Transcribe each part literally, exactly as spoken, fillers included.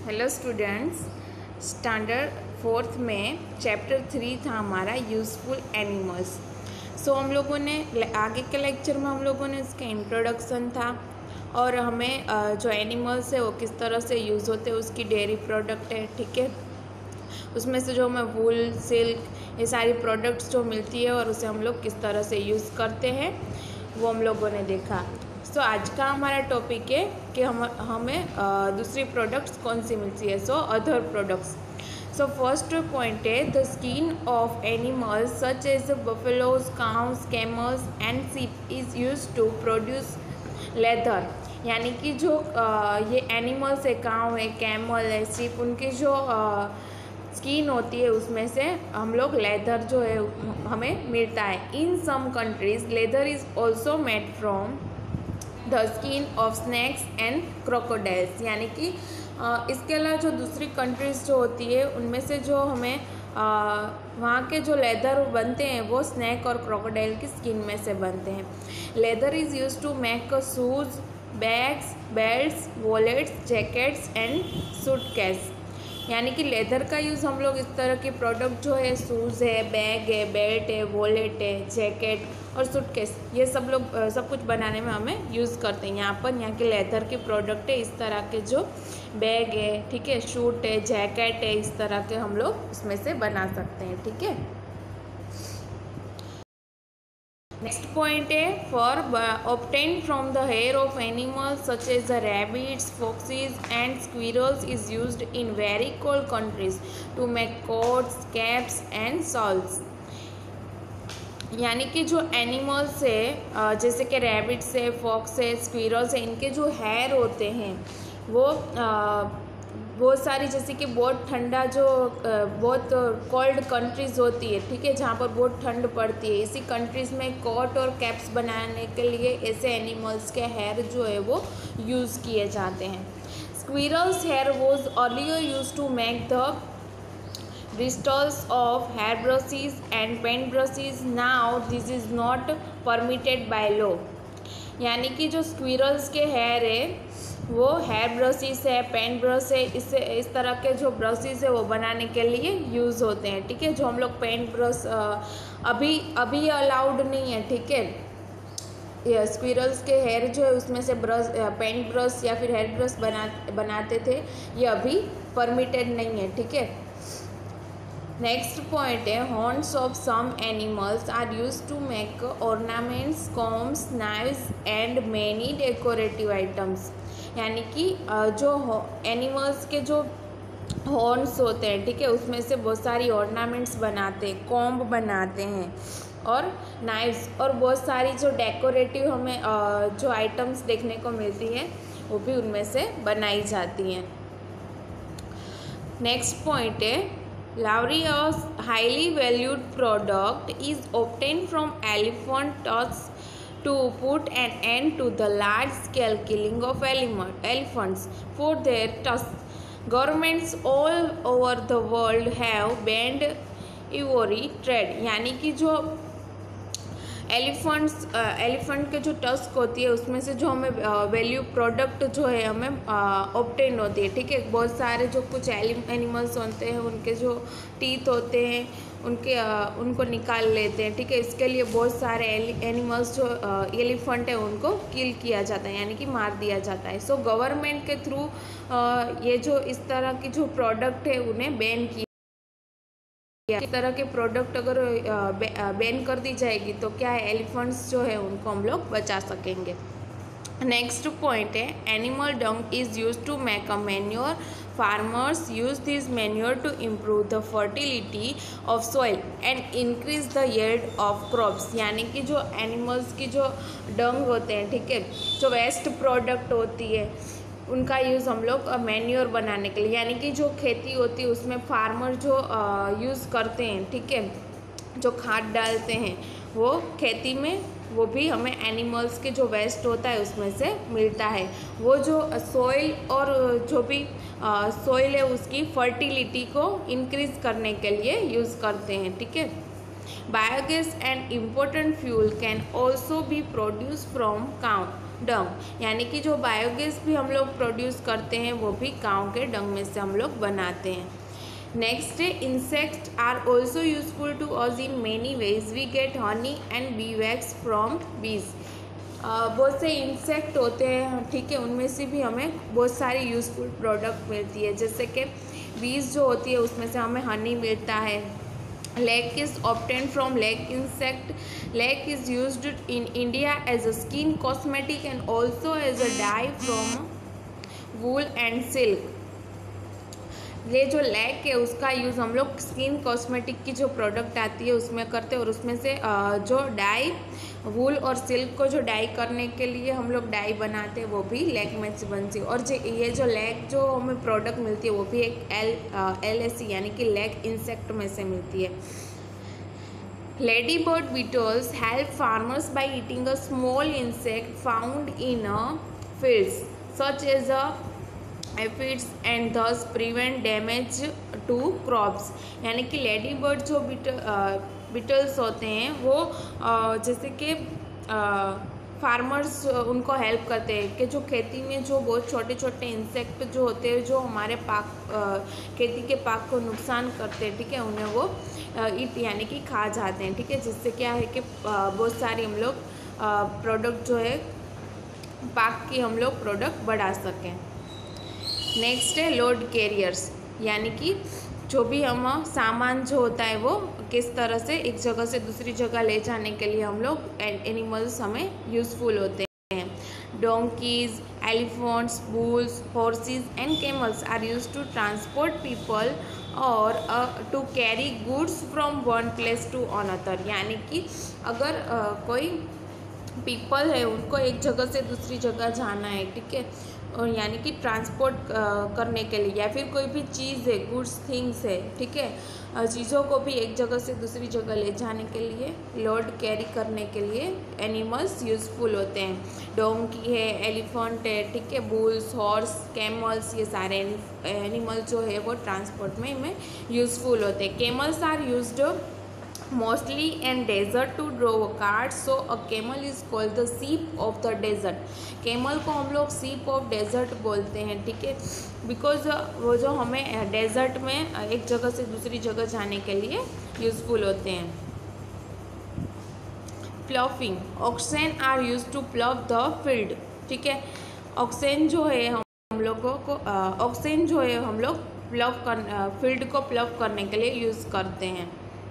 Hello students, standard fourth में chapter three था हमारा यूज़फुल एनिमल्स। सो हम लोगों ने आगे के लेक्चर में हम लोगों ने इसका इंट्रोडक्शन था और हमें जो एनिमल्स है वो किस तरह से यूज़ होते हैं, उसकी डेयरी प्रोडक्ट है, ठीक है। उसमें से जो हमें वूल, सिल्क, ये सारी प्रोडक्ट्स जो मिलती है और उसे हम लोग किस तरह से यूज़ करते हैं वो हम लोगों ने देखा। सो so, आज का हमारा टॉपिक है कि हम हमें दूसरी प्रोडक्ट्स कौन सी मिलती है। So other products. So first point है the skin of animals such as buffaloes, cows, camels and sheep is used to produce leather. यानी कि जो आ, ये एनिमल्स है, काउ है, कैमल है, शीप, उनकी जो स्किन होती है उसमें से हम लोग लेदर जो है हमें मिलता है। In some countries leather is also made from the skin of snakes and crocodiles. यानी कि इसके अलावा जो दूसरी कंट्रीज़ जो होती है उनमें से जो हमें वहाँ के जो लेदर बनते हैं वो स्नैक और क्रोकोडाइल की स्किन में से बनते हैं। Leather is use to make shoes, bags, belts, wallets, jackets and suitcase. यानी कि लेदर का यूज़ हम लोग इस तरह की प्रोडक्ट जो है, शूज़ है, बैग है, बेल्ट है, वॉलेट है, जैकेट और सूटकेस, ये सब लोग सब कुछ बनाने में हमें यूज़ करते हैं। यहाँ पर यहाँ के लेदर की प्रोडक्ट है, इस तरह के जो बैग है, ठीक है, शूट है, जैकेट है, इस तरह के हम लोग उसमें से बना सकते हैं, ठीक है। नेक्स्ट पॉइंट है fur obtain from the hair of animals such as the rabbits, foxes and squirrels is used in very cold countries to make coats, caps and shawls. यानी कि जो एनिमल्स है, जैसे कि रैबिट्स है, फॉक्स है, squirrels है, इनके जो हेयर होते हैं वो बहुत सारी, जैसे कि बहुत ठंडा जो बहुत कोल्ड कंट्रीज़ होती है, ठीक है, जहाँ पर बहुत ठंड पड़ती है, इसी कंट्रीज़ में कोट और कैप्स बनाने के लिए ऐसे एनिमल्स के हेयर जो है वो यूज़ किए जाते हैं। Squirrels hair was earlier use to make the bristles of hair brushes and pen brushes. Now this is not permitted by law. यानी कि जो स्क्विरल्स के हेयर है वो हेयर ब्रशेस है, पेन ब्रश है, इससे इस तरह के जो ब्रशेस है वो बनाने के लिए यूज़ होते हैं, ठीक है। जो हम लोग पेन ब्रश अभी अभी अलाउड नहीं है, ठीक है। ये स्क्विरल्स के हेयर जो है उसमें से ब्रश, पेन ब्रश या फिर हेयर ब्रश बना बनाते थे, ये अभी परमिटेड नहीं है, ठीक है। नेक्स्ट पॉइंट है horns of some animals are use to make ornaments, combs, knives and many decorative items. यानी कि जो एनिमल्स के जो हॉर्न्स होते हैं, ठीक है, उसमें से बहुत सारी ऑर्नामेंट्स बनाते हैं, कॉम्ब बनाते हैं और नाइव्स और बहुत सारी जो डेकोरेटिव हमें जो आइटम्स देखने को मिलती है वो भी उनमें से बनाई जाती हैं। नेक्स्ट पॉइंट है Lauria's highly valued product is obtained from elephant tusks to put an end to the large-scale killing of elephants for their tusks. Governments all over the world have banned ivory trade. यानी कि जो elephants elephant के जो tusk होती है उसमें से जो हमें वैल्यू प्रोडक्ट जो है हमें ऑब्टेन होती है, ठीक है। बहुत सारे जो कुछ एनिमल्स होते हैं उनके जो टीथ होते हैं उनके आ, उनको निकाल लेते हैं, ठीक है। इसके लिए बहुत सारे एनिमल्स जो एलिफेंट है उनको किल किया जाता है, यानी कि मार दिया जाता है। सो गवर्नमेंट के थ्रू ये जो इस तरह की जो प्रोडक्ट है उन्हें बैन किया। इस तरह के प्रोडक्ट अगर बैन कर दी जाएगी तो क्या है, एलिफेंट्स जो है उनको हम लोग बचा सकेंगे। नेक्स्ट पॉइंट है animal dung is use to make a manure. Farmers use this manure to improve the fertility of soil and increase the yield of crops. यानी कि जो एनिमल्स की जो डंग होते हैं, ठीक है, जो वेस्ट प्रोडक्ट होती है उनका यूज़ हम लोग मैन्योर बनाने के लिए, यानी कि जो खेती होती है उसमें फार्मर जो यूज़ करते हैं, ठीक है, जो खाद डालते हैं वो खेती में, वो भी हमें एनिमल्स के जो वेस्ट होता है उसमें से मिलता है। वो जो सॉइल और जो भी सॉइल है उसकी फर्टिलिटी को इंक्रीज करने के लिए यूज़ करते हैं, ठीक है। Biogas and important fuel can also be produce from cow dung, यानी कि जो बायोगैस भी हम लोग प्रोड्यूस करते हैं वो भी गाँव के डंग में से हम लोग बनाते हैं। नेक्स्ट है insects are also useful to us in many ways, we get honey and bee wax from bees. बहुत से इंसेक्ट होते हैं, ठीक है, उनमें से भी हमें बहुत सारी यूजफुल प्रोडक्ट मिलती है, जैसे कि बीज जो होती है उसमें से हमें हनी मिलता है। Lac is obtain from lac insect, lac is used in India as a skin cosmetic and also as a dye from wool and silk. ये जो लैक है उसका यूज़ हम लोग स्किन कॉस्मेटिक की जो प्रोडक्ट आती है उसमें करते हैं, और उसमें से जो डाई वूल और सिल्क को जो डाई करने के लिए हम लोग डाई बनाते हैं वो भी लैक में से बनती है। और जो ये जो लैक जो हमें प्रोडक्ट मिलती है वो भी एक एल एल एस सी यानी कि लैक इंसेक्ट में से मिलती है। Lady bird beetles help farmers by eating a small insect found in a fields such as a aphids and thus prevent damage to crops. यानी कि लेडी बर्ड जो beetle beetles होते हैं वो जैसे कि फार्मर्स उनको हेल्प करते हैं कि जो खेती में जो बहुत छोटे छोटे इंसेक्ट जो होते हैं जो हमारे पाक खेती के पाक को नुकसान करते हैं, ठीक है, उन्हें वो ईट यानी कि खा जाते हैं, ठीक है, जिससे क्या है कि बहुत सारी हम लोग प्रोडक्ट जो है पाक की हम लोग प्रोडक्ट बढ़ा सकें। नेक्स्ट है लोड कैरियर्स, यानी कि जो भी हम सामान जो होता है वो किस तरह से एक जगह से दूसरी जगह ले जाने के लिए हम लोग एनिमल्स हमें यूज़फुल होते हैं। Donkeys, elephants, bulls, horses and camels are used to transport people और to carry goods from one place to another. यानी कि अगर uh, कोई पीपल है उनको एक जगह से दूसरी जगह जाना है, ठीक है, और यानी कि ट्रांसपोर्ट करने के लिए, या फिर कोई भी चीज़ है, गुड्स थिंग्स है, ठीक है, चीज़ों को भी एक जगह से दूसरी जगह ले जाने के लिए, लोड कैरी करने के लिए एनिमल्स यूज़फुल होते हैं। डोंकी है, एलिफेंट है, ठीक है, बुल्स, हॉर्स, कैमल्स, ये सारे एनिमल जो है वो ट्रांसपोर्ट में में यूज़फुल होते हैं। Camels are used mostly in desert to draw carts, so a camel is called the sheep of the desert। camel को हम लोग sheep of desert बोलते हैं, ठीक है, बिकॉज वो जो हमें डेजर्ट में एक जगह से दूसरी जगह जाने के लिए यूज़फुल होते हैं। Ploughing, oxen are use to plough the field, ठीक है, ऑक्सेन जो है हम लोगों को ऑक्सेन जो है हम लोग प्लॉफ कर फील्ड को प्लॉफ करने के लिए यूज़ करते हैं।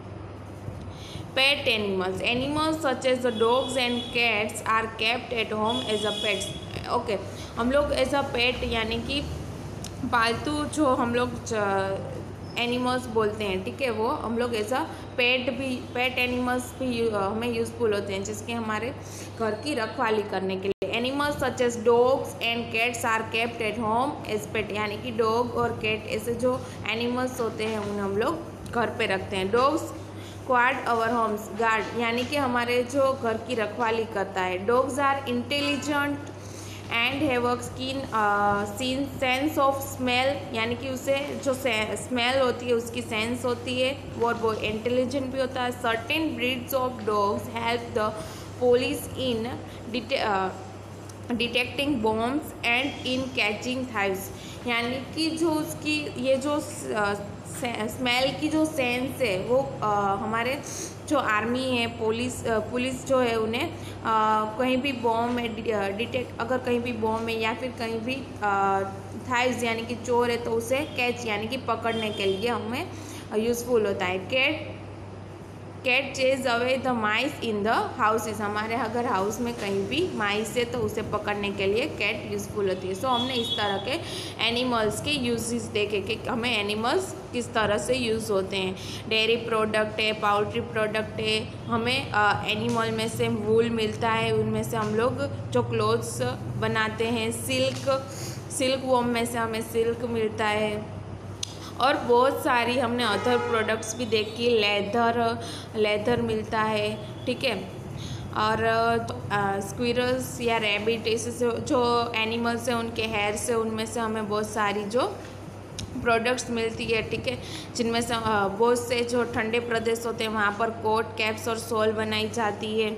Pet animals, animals such as the dogs and cats are kept at home as a pets। Okay, हम लोग एज अ पेट यानी कि पालतू जो हम लोग एनिमल्स बोलते हैं, ठीक है, वो हम लोग एज अ पेट भी पेट एनिमल्स भी हमें यूज़फुल होते हैं, जिसके हमारे घर की रखवाली करने के लिए। Animals such as dogs and cats are kept at home as pet, यानी कि डॉग और कैट ऐसे जो एनिमल्स होते हैं उन्हें हम लोग घर पे रखते हैं। Dogs guard our homes, guard, यानी कि हमारे जो घर की रखवाली करता है। Dogs are intelligent and have a skin keen sense of smell, यानी कि उसे जो स्मेल होती है उसकी सेंस होती है, और वो इंटेलिजेंट भी होता है। Certain breeds of dogs help the police in detecting bombs and in catching thieves, यानी कि जो उसकी ये जो स्मेल की जो सेंस है वो आ, हमारे जो आर्मी है, पुलिस पुलिस जो है उन्हें आ, कहीं भी बॉम्ब में डिटेक्ट, अगर कहीं भी बॉम्ब है या फिर कहीं भी थाइव्स यानी कि चोर है तो उसे कैच यानी कि पकड़ने के लिए हमें यूज़फुल होता है। Cat cat chase away the mice in the houses, हमारे अगर हाउस में कहीं भी माइस है तो उसे पकड़ने के लिए कैट यूज़फुल होती है। सो so, हमने इस तरह के एनिमल्स के यूजेस देखे कि हमें एनिमल्स किस तरह से यूज़ होते हैं। डेयरी प्रोडक्ट है, पाउल्ट्री प्रोडक्ट है, हमें एनिमल में से वूल मिलता है, उनमें से हम लोग जो क्लोथ्स बनाते हैं। सिल्क सिल्क वॉर्म में से हमें सिल्क मिलता है, और बहुत सारी हमने अदर प्रोडक्ट्स भी देखी, लेदर लेदर मिलता है, ठीक है, और स्क्विरल्स या रैबिट ऐसे जो एनिमल्स हैं उनके हेयर से उनमें से हमें बहुत सारी जो प्रोडक्ट्स मिलती है, ठीक है, जिनमें से बहुत से जो ठंडे प्रदेश होते हैं वहाँ पर कोट, कैप्स और शॉल बनाई जाती है।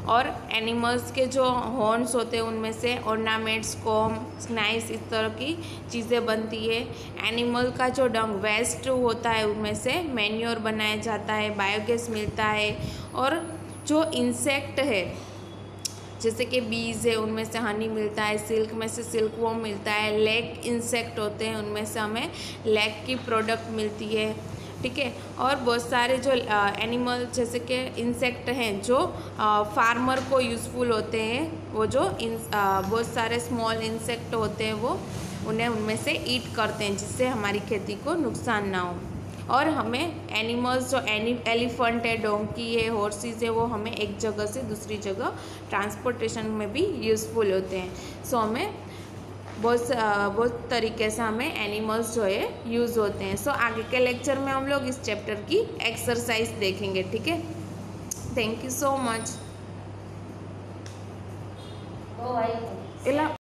और एनिमल्स के जो हॉर्न्स होते हैं उनमें से ऑर्नामेंट्स, कॉम, नाइस, इस तरह की चीज़ें बनती है। एनिमल का जो डंग वेस्ट होता है उनमें से मैन्योर बनाया जाता है, बायोगैस मिलता है। और जो इंसेक्ट है जैसे कि बीज है उनमें से हनी मिलता है, सिल्क में से सिल्क वॉर्म मिलता है, लेग इंसेक्ट होते हैं उनमें से हमें लेग की प्रोडक्ट मिलती है, ठीक है। और बहुत सारे जो एनिमल जैसे कि इंसेक्ट हैं जो फार्मर को यूज़फुल होते हैं, वो जो इन बहुत सारे स्मॉल इंसेक्ट होते हैं वो उन्हें उनमें से ईट करते हैं जिससे हमारी खेती को नुकसान ना हो। और हमें एनिमल्स जो एनि एलिफेंट है, डोंकी है, हॉर्सेस है, वो हमें एक जगह से दूसरी जगह ट्रांसपोर्टेशन में भी यूज़फुल होते हैं। सो हमें बहुत बहुत तरीके से हमें एनिमल्स जो है यूज़ होते हैं। सो आगे के लेक्चर में हम लोग इस चैप्टर की एक्सरसाइज देखेंगे, ठीक है। Thank you so much.